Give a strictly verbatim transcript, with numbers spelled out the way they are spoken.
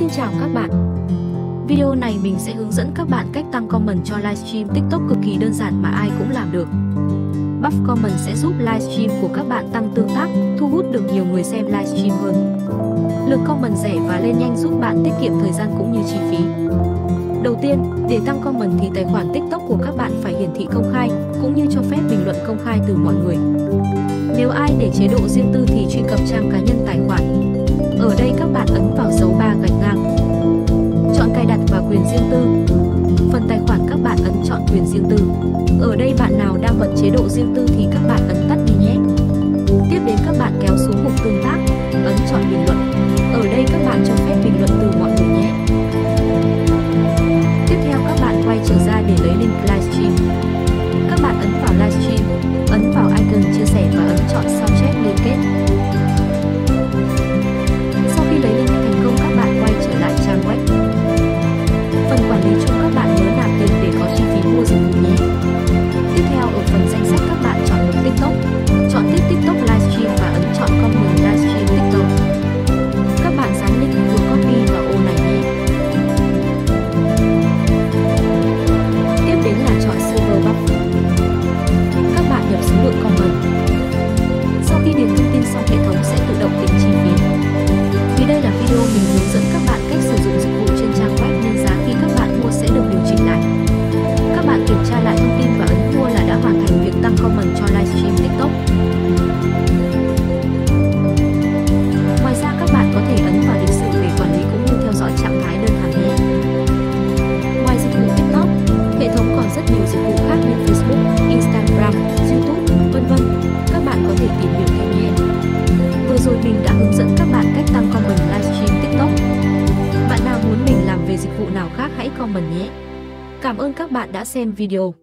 Xin chào các bạn. Video này mình sẽ hướng dẫn các bạn cách tăng comment cho livestream TikTok cực kỳ đơn giản mà ai cũng làm được. Buff comment sẽ giúp livestream của các bạn tăng tương tác, thu hút được nhiều người xem livestream hơn. Lượt comment rẻ và lên nhanh giúp bạn tiết kiệm thời gian cũng như chi phí. Đầu tiên, để tăng comment thì tài khoản TikTok của các bạn phải hiển thị công khai, cũng như cho phép bình luận công khai từ mọi người. Nếu ai để chế độ riêng tư thì truy cập trang cá nhân tài khoản. Ở đây các bạn ấn vào dấu ba gạch ngang. Chọn cài đặt và quyền riêng tư. Phần tài khoản các bạn ấn chọn quyền riêng tư. Ở đây bạn nào đang bật chế độ riêng tư thì các bạn ấn tắt đi nhé. Tiếp đến các bạn kéo xuống mục tương tác, ấn chọn bình luận. Ở đây các bạn cho phép bình luận từ mọi người nhé. Tiếp theo các bạn quay trở ra để lấy link livestream. Các bạn ấn vào livestream, ấn vào icon chia sẻ và ấn chọn sao chép liên kết. Sau khi lấy link thành công các bạn quay trở lại trang web. Phần quản lý chung các bạn nhớ nạp tiền để có chi phí mua dịch vụ nhé. Tiếp theo ở phần danh sách các bạn chọn mục TikTok, chọn tiếp TikTok livestream và ấn chọn comment livestream TikTok. Các bạn dán link vừa copy vào ô này nhé. Tiếp đến là chọn server buff. Các bạn nhập số lượng comment. Sau khi điền thông tin xong hệ thống sẽ tự động tính chi phí. Vì đây là video mình hướng dẫn các bạn cách sử dụng dịch vụ trên trang web nên giá khi các bạn mua sẽ được điều chỉnh lại. Các bạn kiểm tra lại thông tin và ấn mua là đã hoàn thành việc tăng comment cho livestream TikTok. Ngoài ra các bạn có thể ấn vào lịch sử để quản lý cũng như theo dõi trạng thái đơn hàng nhé. Ngoài dịch vụ TikTok, hệ thống còn rất nhiều dịch vụ khác như Facebook, Instagram, YouTube, vân vân. Các bạn có thể tìm hiểu thêm nhé. Vừa rồi mình đã hướng dẫn các bạn cách tăng comment livestream TikTok. Bạn nào muốn mình làm về dịch vụ nào khác hãy comment nhé. Cảm ơn các bạn đã xem video.